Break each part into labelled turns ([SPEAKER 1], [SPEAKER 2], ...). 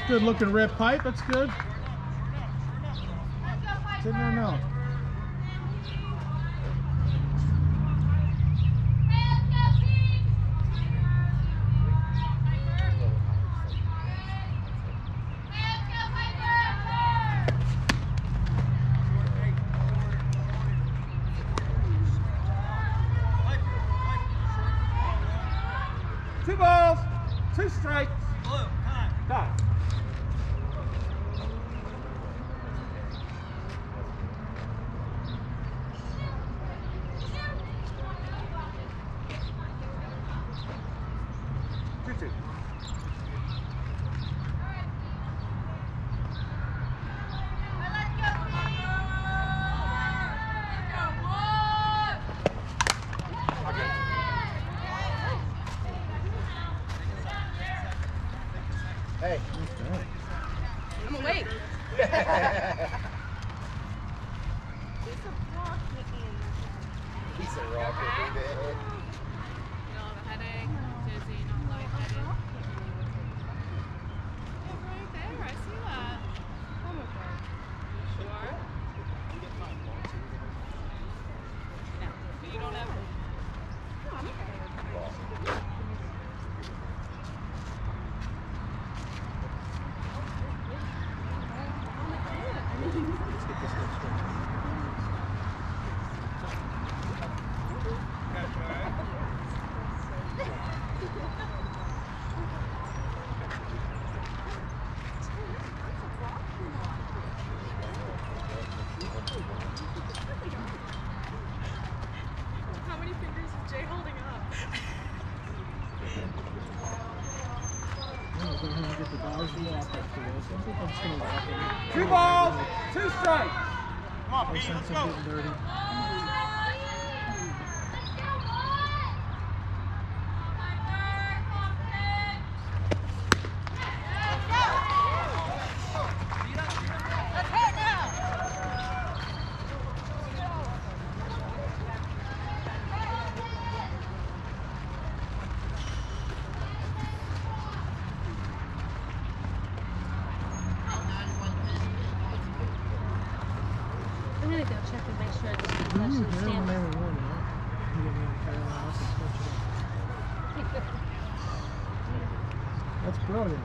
[SPEAKER 1] good looking red pipe. That's good. It's in there now.
[SPEAKER 2] Two balls, two strikes. Blue, time. Time. Two.
[SPEAKER 3] Hey.
[SPEAKER 4] I'm awake.
[SPEAKER 3] He's a rocket, baby.
[SPEAKER 4] You don't have a headache, dizzy, not lightheaded. Oh, right there, I see that. Oh my God. You sure? No, but you don't have. No, I'm okay. How many fingers is Jay holding up?
[SPEAKER 2] Two balls, two strikes.
[SPEAKER 1] Come on, Pete, let's go. Dirty.
[SPEAKER 5] I'm gonna go check and make sure the
[SPEAKER 1] You're
[SPEAKER 5] concession
[SPEAKER 1] the
[SPEAKER 5] stand.
[SPEAKER 1] man who won, right? You get me on Carolina, I'll just switch it up. That's brilliant.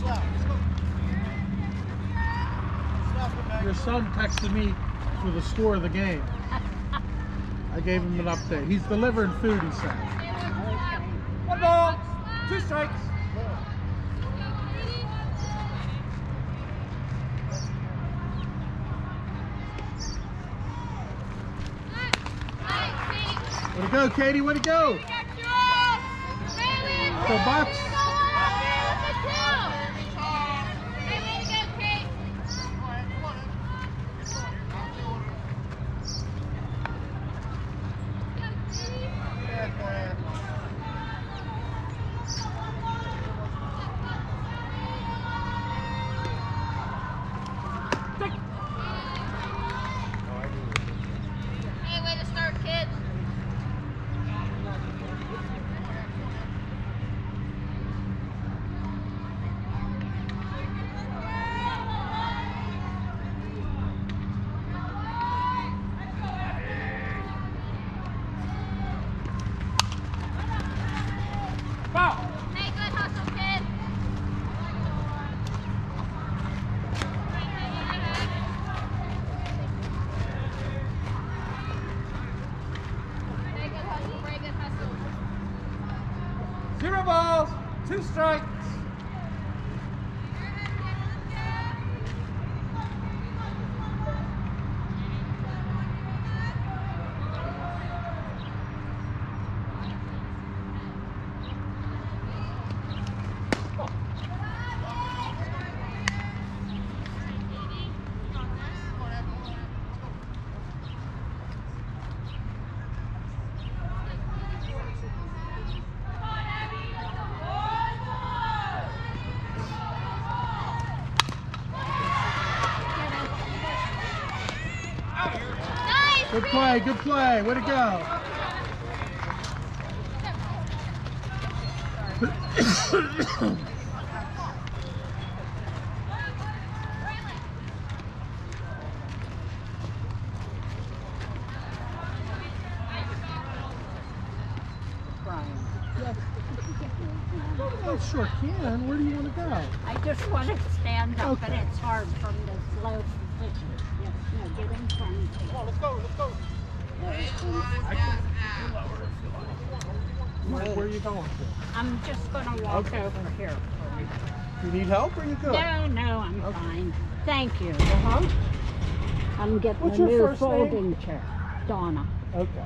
[SPEAKER 1] Your son texted me for the score of the game. I gave him an update. He's delivering food, he said.
[SPEAKER 2] One ball, 2 strikes.
[SPEAKER 1] Way to go, Katie, way to go! Go, Bucks!
[SPEAKER 4] Hey, way to start, kids.
[SPEAKER 2] Foul.
[SPEAKER 4] Hey, good hustle, kid. Very good hustle, very good hustle.
[SPEAKER 2] 0 balls, 2 strikes.
[SPEAKER 1] Good play, good play. Way to go. Oh, sure can. Where do you want to go?
[SPEAKER 6] I just want to stand up,
[SPEAKER 1] Okay.
[SPEAKER 6] but it's hard from this low position. Yes, no, get in front of me.
[SPEAKER 2] Come on, let's go, let's go.
[SPEAKER 1] Where are you going to?
[SPEAKER 6] I'm just going to walk
[SPEAKER 1] Okay.
[SPEAKER 6] over here.
[SPEAKER 1] You need help or you good?
[SPEAKER 6] No, I'm
[SPEAKER 1] Okay.
[SPEAKER 6] fine. Thank you.
[SPEAKER 1] Uh-huh.
[SPEAKER 6] I'm getting
[SPEAKER 1] What's
[SPEAKER 6] a
[SPEAKER 1] your
[SPEAKER 6] new
[SPEAKER 1] first name?
[SPEAKER 6] folding chair. Donna.
[SPEAKER 1] Okay.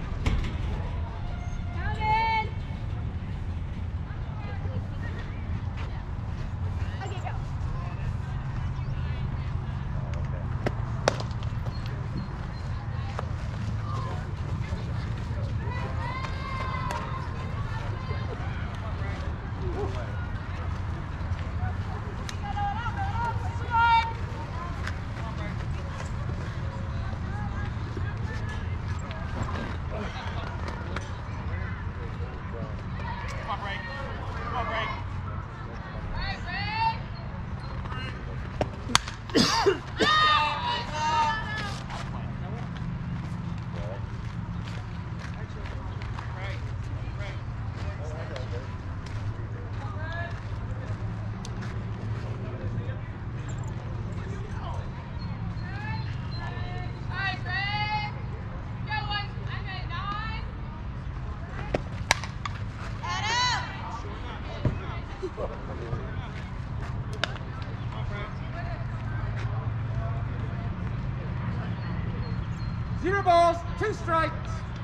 [SPEAKER 2] Zero balls, 2 strikes.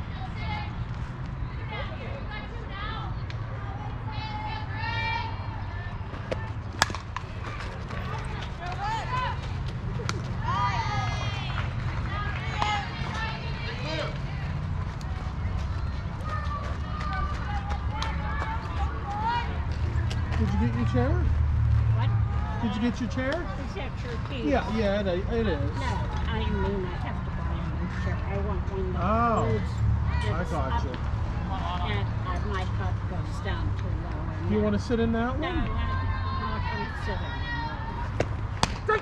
[SPEAKER 1] Did you get your chair?
[SPEAKER 6] What?
[SPEAKER 1] Did you get your chair?
[SPEAKER 6] Is that your key?
[SPEAKER 1] Yeah, it is.
[SPEAKER 6] No, I mean I have to buy a new chair. I want one that
[SPEAKER 1] Oh,
[SPEAKER 6] moves.
[SPEAKER 1] I
[SPEAKER 6] It's
[SPEAKER 1] got
[SPEAKER 6] up,
[SPEAKER 1] you.
[SPEAKER 6] And my cup goes down too low.
[SPEAKER 1] You want to sit in that
[SPEAKER 6] No,
[SPEAKER 1] one?
[SPEAKER 6] I'm not going to sit in
[SPEAKER 2] Strike.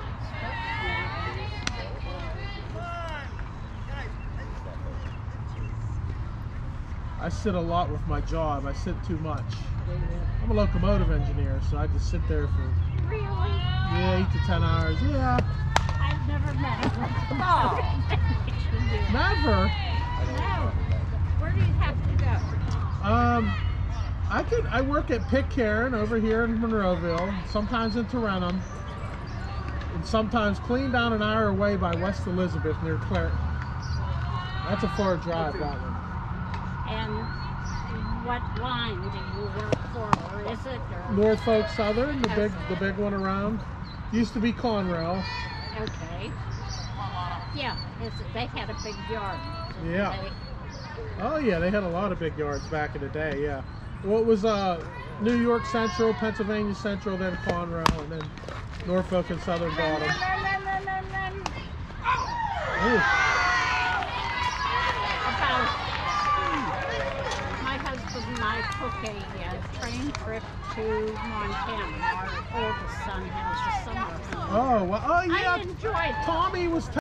[SPEAKER 1] I sit a lot with my job. I sit too much. I'm a locomotive engineer, so I just sit there for
[SPEAKER 6] Really?
[SPEAKER 1] 8 to 10 hours. Yeah,
[SPEAKER 6] I've never met a
[SPEAKER 2] Oh.
[SPEAKER 1] never.
[SPEAKER 6] No. Where do you have to go?
[SPEAKER 1] I work at Pitcairn over here in Monroeville, sometimes in Tarentum, and sometimes clean down an hour away by West Elizabeth near Clare. That's a far drive, that one.
[SPEAKER 6] And what line do you work for? Or is it? Or...
[SPEAKER 1] Norfolk Southern, the big one around. Used to be Conrail.
[SPEAKER 6] Okay. Yeah, they had a big yard. didn't
[SPEAKER 1] Yeah.
[SPEAKER 6] they?
[SPEAKER 1] Oh yeah, they had a lot of big yards back in the day. Yeah. Well, it was New York Central, Pennsylvania Central, then Conrail, and then Norfolk and Southern bought them. Ooh.
[SPEAKER 6] About my husband and I took a train trip to Montana. Our oldest son has a summer home.
[SPEAKER 1] Oh, well, oh yeah.
[SPEAKER 6] I enjoyed it.
[SPEAKER 1] Tommy was